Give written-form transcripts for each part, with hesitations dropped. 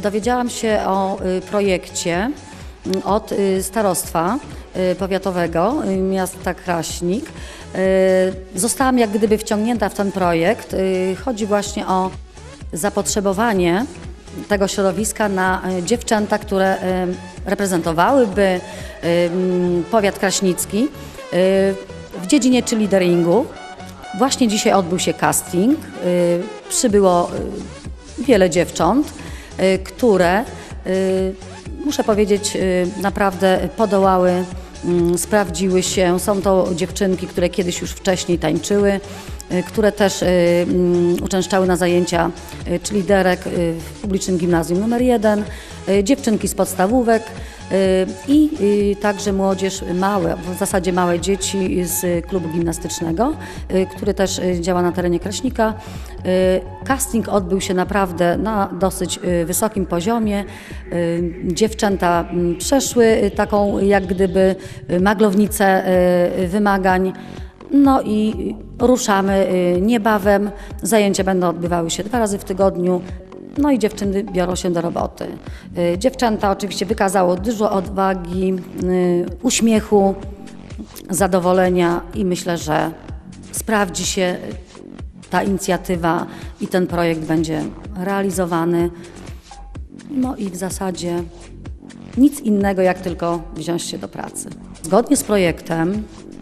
dowiedziałam się o projekcie od starostwa powiatowego miasta Kraśnik. Zostałam jak gdyby wciągnięta w ten projekt. Chodzi właśnie o zapotrzebowanie tego środowiska na dziewczęta, które reprezentowałyby powiat kraśnicki w dziedzinie cheerleaderingu. Właśnie dzisiaj odbył się casting. Przybyło wiele dziewcząt, które, muszę powiedzieć, naprawdę podołały, sprawdziły się. Są to dziewczynki, które kiedyś już wcześniej tańczyły, które też uczęszczały na zajęcia cheerleaderek w publicznym gimnazjum nr 1, dziewczynki z podstawówek i także młodzież, w zasadzie małe dzieci z klubu gimnastycznego, który też działa na terenie Kraśnika. Casting odbył się naprawdę na dosyć wysokim poziomie. Dziewczęta przeszły taką jak gdyby maglownicę wymagań. No i ruszamy niebawem. Zajęcia będą odbywały się 2 razy w tygodniu. No i dziewczyny biorą się do roboty. Dziewczęta oczywiście wykazało dużo odwagi, uśmiechu, zadowolenia i myślę, że sprawdzi się ta inicjatywa i ten projekt będzie realizowany. No i w zasadzie nic innego, jak tylko wziąć się do pracy. Zgodnie z projektem,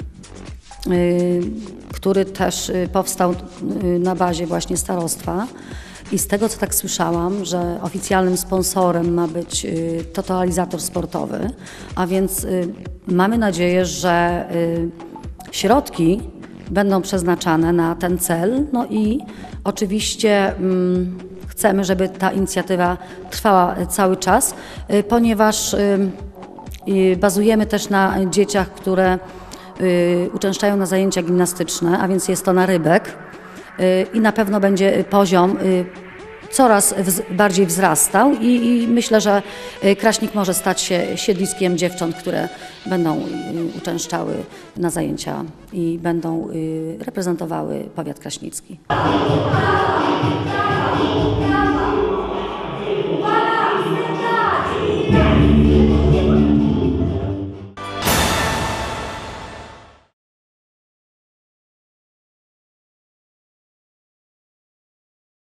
który też powstał na bazie właśnie starostwa i z tego, co tak słyszałam, że oficjalnym sponsorem ma być totalizator sportowy, a więc mamy nadzieję, że środki będą przeznaczane na ten cel. No i oczywiście chcemy, żeby ta inicjatywa trwała cały czas, ponieważ bazujemy też na dzieciach, które uczęszczają na zajęcia gimnastyczne, a więc jest to narybek i na pewno będzie poziom coraz bardziej wzrastał i myślę, że Kraśnik może stać się siedliskiem dziewcząt, które będą uczęszczały na zajęcia i będą reprezentowały powiat kraśnicki.